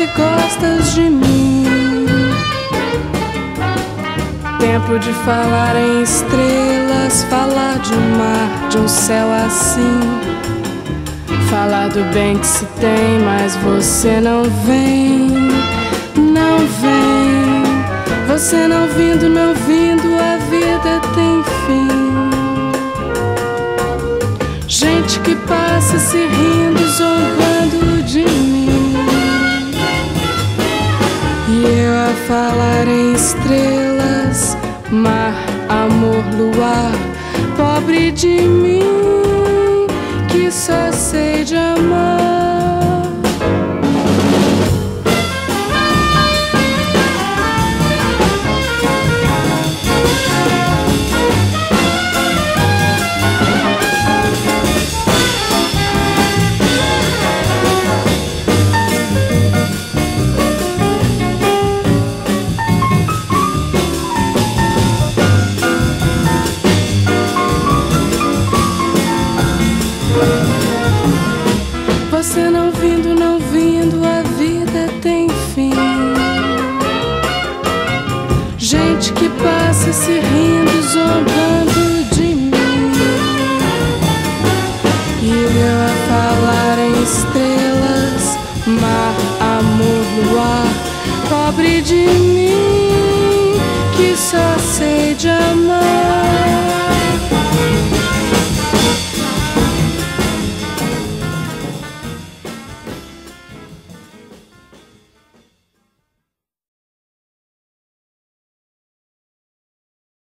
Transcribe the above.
se gostas de mim. Tempo de falar em estrelas, falar de um mar, de um céu assim. Falar do bem que se tem, mas você não vem, não vem. Você não vindo, não vindo, a vida tem fim. Gente que passa se rindo, zombando de mim. E eu a falar em estrelas, mar, amor, luar, pobre de mim, que só sei de amar. Você não vindo, não vindo, a vida tem fim. Gente que passa se rindo, zombando de mim. E eu a falar em estrelas, mar, amor, luar, pobre de mim, que só sei de amar.